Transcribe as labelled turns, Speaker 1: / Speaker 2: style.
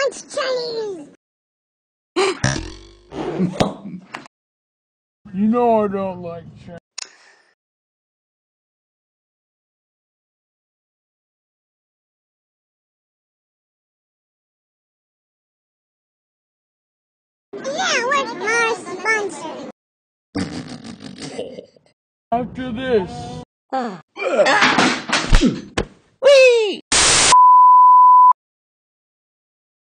Speaker 1: likes Chinese.
Speaker 2: You know I don't like Chinese.
Speaker 1: Yeah, where's my sponsor?
Speaker 2: After this.